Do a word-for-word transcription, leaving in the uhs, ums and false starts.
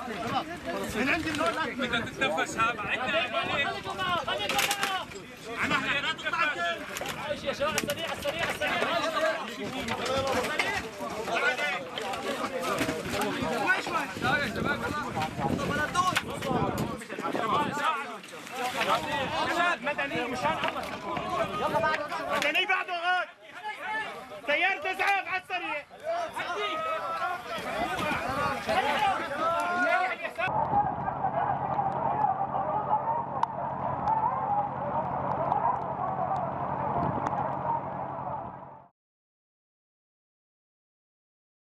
من عندي بدك تتنفس هذا عندنا خليكم معه خليكم معه انا لا تطلع يا شباب السريع السريع السريع شوي شوي لا يا شباب خلاص مدني مشان